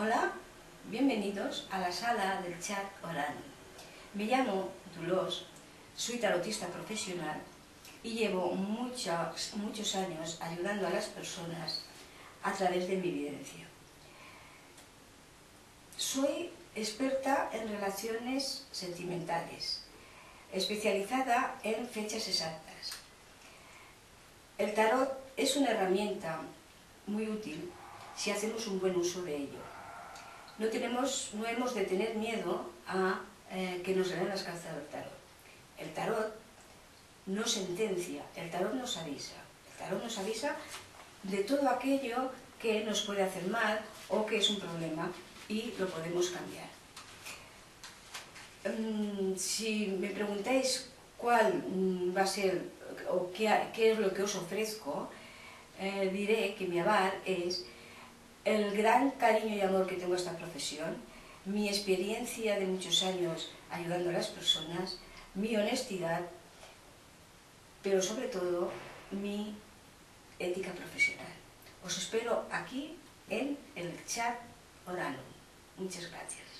Hola, bienvenidos a la sala del chat oral. Me llamo Dolors, soy tarotista profesional y llevo muchos años ayudando a las personas a través de mi evidencia. Soy experta en relaciones sentimentales, especializada en fechas exactas. El tarot es una herramienta muy útil si hacemos un buen uso de ello. No hemos de tener miedo a que nos den las cartas del tarot. El tarot no sentencia, el tarot nos avisa. El tarot nos avisa de todo aquello que nos puede hacer mal o que es un problema y lo podemos cambiar. Si me preguntáis cuál va a ser o qué es lo que os ofrezco, diré que mi aval es el gran cariño y amor que tengo a esta profesión, mi experiencia de muchos años ayudando a las personas, mi honestidad, pero sobre todo mi ética profesional. Os espero aquí en el chat oral. Muchas gracias.